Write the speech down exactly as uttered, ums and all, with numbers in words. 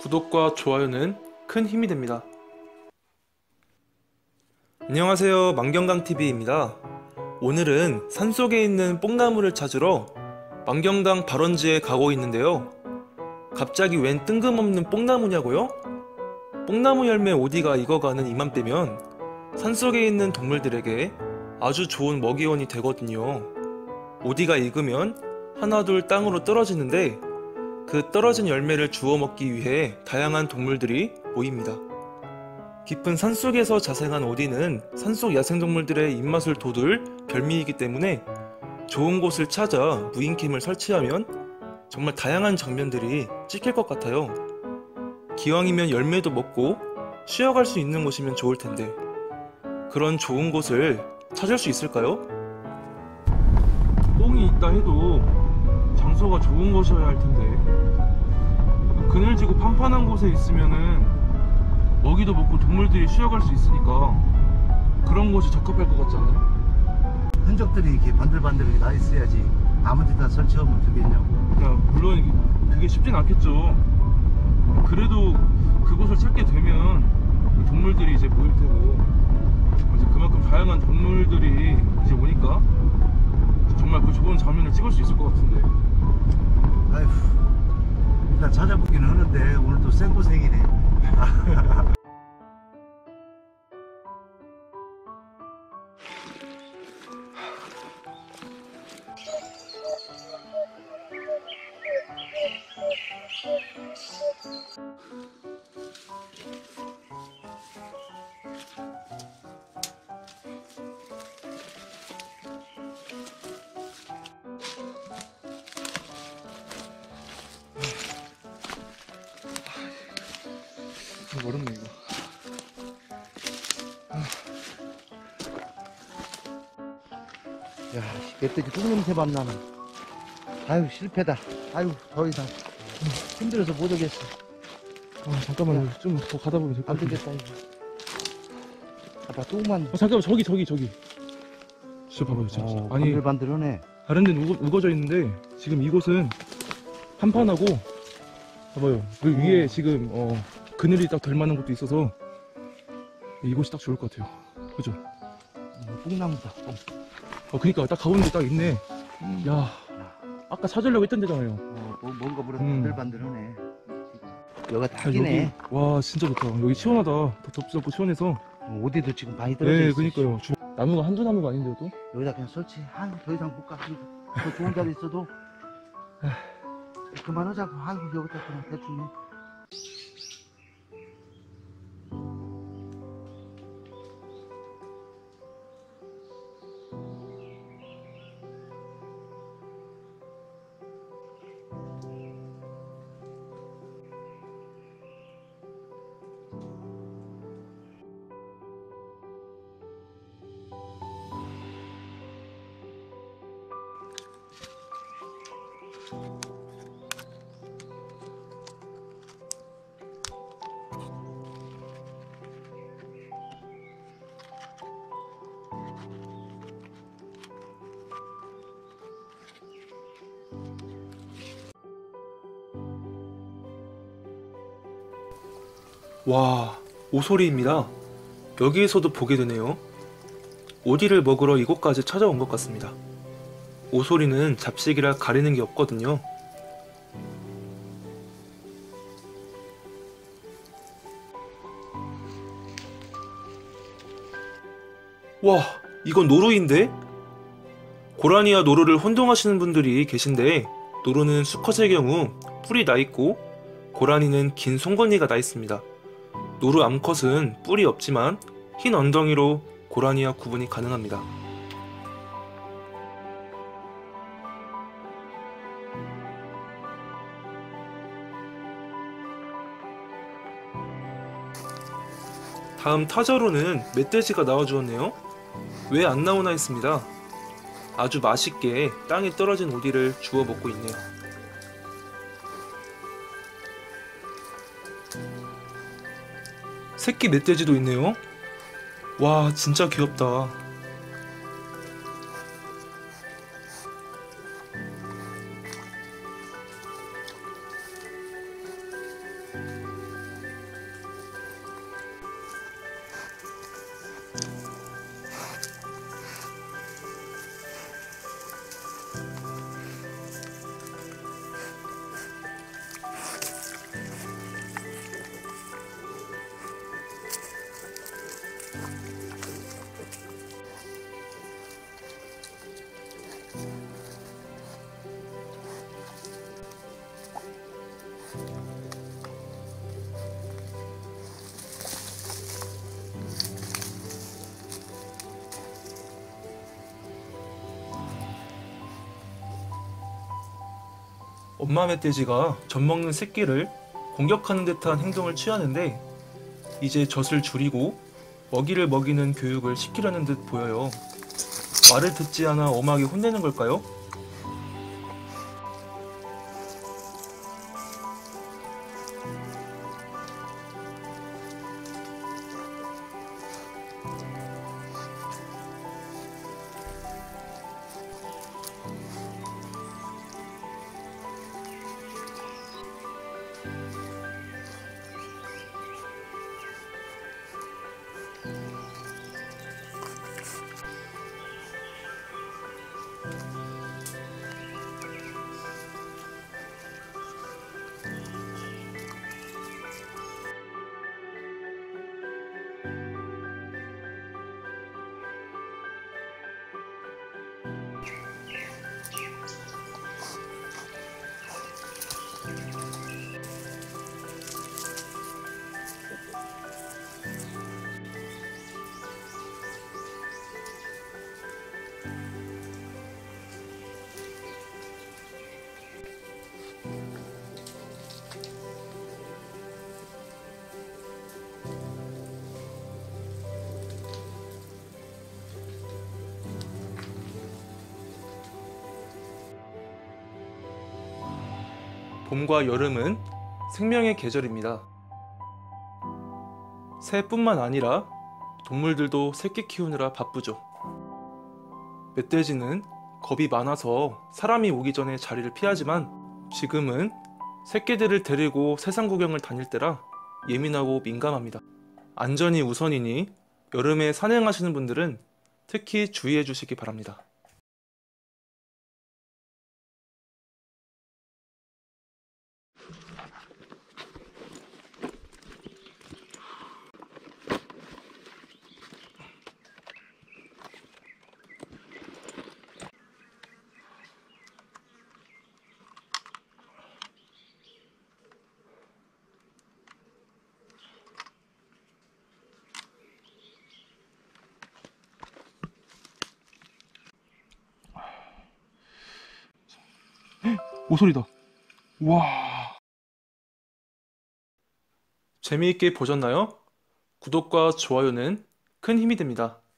구독과 좋아요는 큰 힘이 됩니다. 안녕하세요, 만경강티비입니다. 오늘은 산속에 있는 뽕나무를 찾으러 만경강 발원지에 가고 있는데요. 갑자기 웬 뜬금없는 뽕나무냐고요? 뽕나무 열매 오디가 익어가는 이맘때면 산속에 있는 동물들에게 아주 좋은 먹이원이 되거든요. 오디가 익으면 하나둘 땅으로 떨어지는데 그 떨어진 열매를 주워 먹기 위해 다양한 동물들이 모입니다. 깊은 산속에서 자생한 오디는 산속 야생동물들의 입맛을 돋울 별미이기 때문에 좋은 곳을 찾아 무인캠을 설치하면 정말 다양한 장면들이 찍힐 것 같아요. 기왕이면 열매도 먹고 쉬어갈 수 있는 곳이면 좋을 텐데 그런 좋은 곳을 찾을 수 있을까요? 뽕이 있다 해도 장소가 좋은 곳이어야 할 텐데 그늘지고 판판한 곳에 있으면은 먹이도 먹고 동물들이 쉬어갈 수 있으니까 그런 곳이 적합할 것 같지 않아요? 흔적들이 이렇게 반들반들하게 나 있어야지 아무 데다 설치하면 되겠냐고. 야, 물론 이게 그게 쉽진 않겠죠. 그래도 그곳을 찾게 되면 동물들이 이제 모일 테고 이제 그만큼 다양한 동물들이 이제 오니까 정말 그 좋은 장면을 찍을 수 있을 것 같은데. 아휴, 일단 찾아보기는 하는데 오늘 또 생고생이네. 어렵네 이거. 야, 멧돼지 똥냄새만 나는. 아유, 실패다. 아유, 더 이상 힘들어서 못 오겠어. 아 잠깐만, 좀 더 가다 보면 될 것 안 같은데. 되겠다 이거. 아빠 똥만. 아 잠깐만, 저기 저기 저기. 저 봐봐요, 저. 어, 아니 반들반들하네. 다른 데는 우거, 우거져 있는데 지금 이곳은 판판하고 봐봐요. 그 위에 오. 지금 어, 그늘이 딱 될 만한 곳도 있어서 이곳이 딱 좋을 것 같아요. 그죠? 어, 뽕나무다. 뽕. 어 그니까 딱 가운데 딱 있네. 음. 야, 야, 아까 찾으려고 했던 데잖아요. 어, 뭐, 뭔가 보다 음. 반들반들하네. 여기가 아, 딱이네. 여기, 와 진짜 좋다. 여기 시원하다. 더 덥지않고 시원해서. 어, 어디도 지금 많이 떨어져 네, 있어. 그니까요. 주- 나무가 한두 나무가 아닌데요, 또? 여기다 그냥 설치. 아, 더 이상 못 가. 더 좋은 자리 있어도 그만하자고. 아이고, 여기다 그냥 대충 해. 와, 오소리입니다. 여기에서도 보게 되네요. 오디를 먹으러 이곳까지 찾아온 것 같습니다. 오소리는 잡식이라 가리는 게 없거든요. 와, 이건 노루인데? 고라니와 노루를 혼동하시는 분들이 계신데 노루는 수컷의 경우 뿔이 나 있고 고라니는 긴 송곳니가 나 있습니다. 노루 암컷은 뿔이 없지만 흰 엉덩이로 고라니와 구분이 가능합니다. 다음 타자로는 멧돼지가 나와주었네요. 왜 안 나오나 했습니다. 아주 맛있게 땅에 떨어진 오디를 주워 먹고 있네요. 새끼 멧돼지도 있네요. 와, 진짜 귀엽다. 엄마 멧돼지가 젖 먹는 새끼를 공격하는 듯한 행동을 취하는데 이제 젖을 줄이고 먹이를 먹이는 교육을 시키려는 듯 보여요. 말을 듣지 않아 엄하게 혼내는 걸까요? 봄과 여름은 생명의 계절입니다. 새뿐만 아니라 동물들도 새끼 키우느라 바쁘죠. 멧돼지는 겁이 많아서 사람이 오기 전에 자리를 피하지만 지금은 새끼들을 데리고 세상 구경을 다닐 때라 예민하고 민감합니다. 안전이 우선이니 여름에 산행하시는 분들은 특히 주의해 주시기 바랍니다. 오소리다. 와. 재미있게 보셨나요? 구독과 좋아요는 큰 힘이 됩니다.